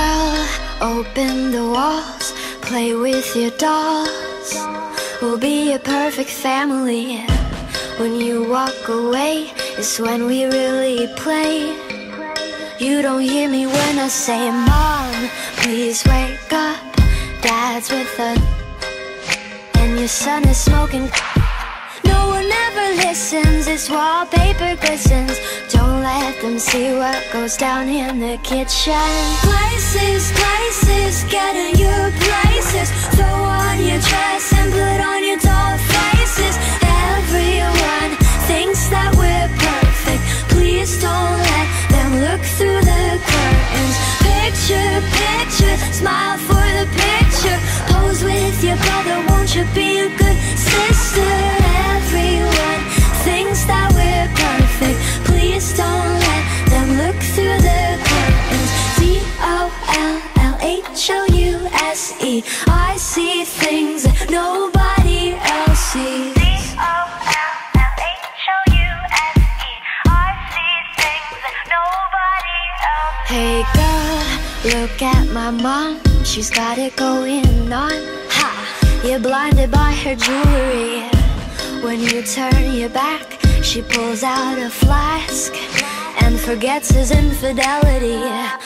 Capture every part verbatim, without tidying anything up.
girl, open the walls, play with your dolls. We'll be a perfect family. When you walk away is when we really play. You don't hear me when I say, Mom, please wake up. Dad's with us and your son is smoking. No one ever listens, it's wallpaper glistens. Don't let them see what goes down in the kitchen. Places, places, get in your places. Throw on your dress and put on your doll faces. Everyone thinks that we're perfect. Please don't let them look through the curtains. Picture, picture, smile for the picture. Pose with your brother, won't you be a good sister? Everyone thinks that we're perfect. Please don't let them look through the curtains. D O L L H O U S E. I see things that nobody else sees. D O L L H O U S E. I see things that nobody else sees. Hey girl, look at my mom. She's got it going on. Ha! You're blinded by her jewelry. When you turn your back, she pulls out a flask and forgets his infidelity.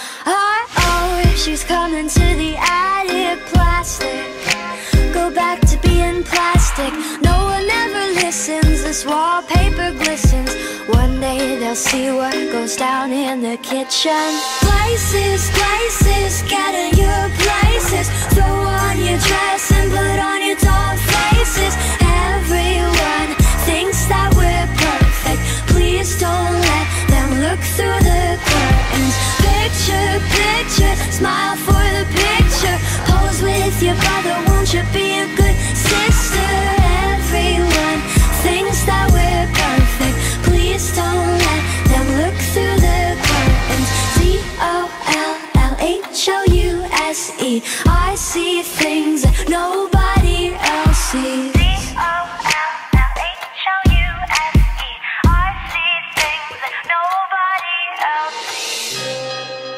Uh-oh, she's coming to the attic. Plastic, go back to being plastic. No one ever listens, this wallpaper glistens. One day they'll see what goes down in the kitchen. Places, places, get in your places. Throw on your dress and put on your doll faces. Everyone thinks that we're perfect. Please don't let them look through the curtains. Picture, picture, smile for the picture. Pose with your brother, won't you be a good sister? Everyone thinks that we're perfect. Please don't let them look through the curtains. D O L L H O U S E. I see things that nobody else sees. D O L L H O U S E. I see things that nobody else sees.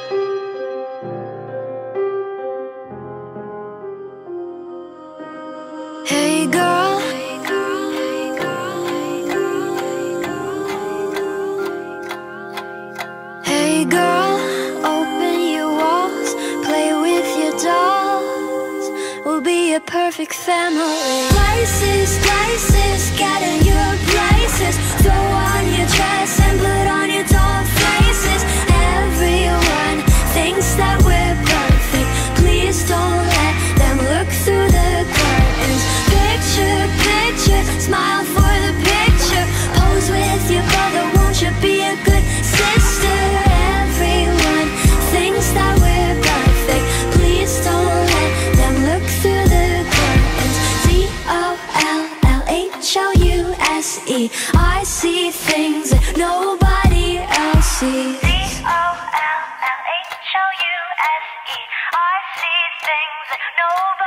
Hey girl, hey girl, open your walls, play with your dolls. We'll be a perfect family. Places, places, get in your places. Throw on your dress and put on your doll faces. Everyone thinks that we're perfect. Please don't let them look through the curtains. Picture, picture, smile for the picture. Pose with your brother, won't you be a good sister? Everyone thinks that we're perfect. Please don't let them look through the curtains. D O L L H O U S E. I see things that nobody else sees. D O L L H O U S E. I see things that nobody